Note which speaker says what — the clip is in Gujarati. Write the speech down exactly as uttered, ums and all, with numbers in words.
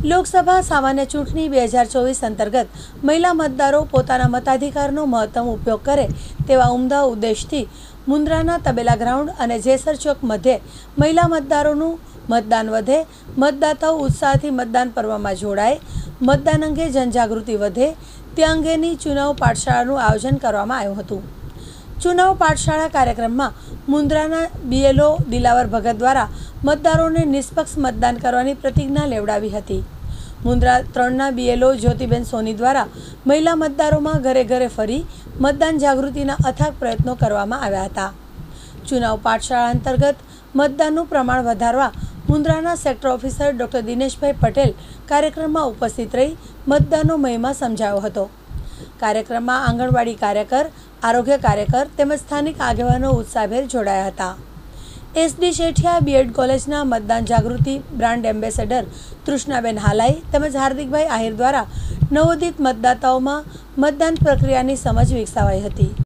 Speaker 1: લોકસભા સામાન્ય ચૂંટણી બે હજાર ચોવીસ અંતર્ગત મહિલા મતદારો પોતાના મતાધિકારનો મહત્તમ ઉપયોગ કરે તેવા ઉમદા ઉદ્દેશથી મુન્દ્રાના તબેલા ગ્રાઉન્ડ અને જેસર ચોક મધ્યે મહિલા મતદારોનું મતદાન વધે, મતદાતાઓ ઉત્સાહથી મતદાન પર્વમાં જોડાય, મતદાન અંગે જનજાગૃતિ વધે તે અંગેની ચુનાવ પાઠશાળાનું આયોજન કરવામાં આવ્યું હતું। ચુનાવ પાઠશાળા કાર્યક્રમમાં મુન્દ્રાના બીએલઓ દિલાવર ભગત દ્વારા મતદારોને નિષ્પક્ષ મતદાન કરવાની પ્રતિજ્ઞા લેવડાવી હતી। મુન્દ્રા ત્રણના બીએલઓ જ્યોતિબેન સોની દ્વારા મહિલા મતદારોમાં ઘરે ઘરે ફરી મતદાન જાગૃતિના અથાગ પ્રયત્નો કરવામાં આવ્યા હતા। ચુનાવ પાઠશાળા અંતર્ગત મતદાનનું પ્રમાણ વધારવા મુન્દ્રાના sector officer doctor Dineshbhai Patel કાર્યક્રમમાં ઉપસ્થિત રહી મતદાનનો મહિમા સમજાવ્યો હતો। કાર્યક્રમમાં આંગણવાડી કાર્યકર, આરોગ્ય કાર્યકર તેમજ સ્થાનિક આગેવાનો ઉત્સાહભેર જોડાયા હતા। એસડી શેઠિયા બીએડ કોલેજના મતદાન જાગૃતિ બ્રાન્ડ એમ્બેસેડર તૃષ્ણાબેન હાલાઈ તેમજ હાર્દિકભાઈ આહિર દ્વારા નવોદિત મતદાતાઓમાં મતદાન પ્રક્રિયાની સમજ વિકસાવાઈ હતી।